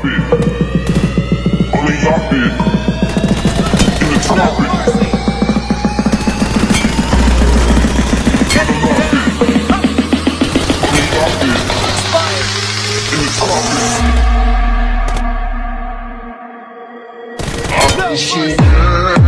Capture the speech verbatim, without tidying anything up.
it. Only lock it. In the top it. Never lock it. Only lock it. In the top it. I feel so bad.